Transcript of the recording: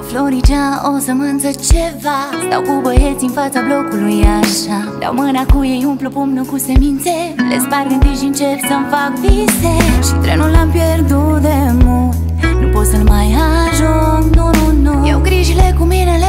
Floricea, o sămânță ceva. Stau cu băieți în fața blocului așa. Dau mâna cu ei, umplu pumnul cu semințe. Le sparg întâi și încep să-mi fac vise. Și trenul l-am pierdut de mult, nu pot să-l mai ajung, nu, nu, nu. Iau grijile cu mine, le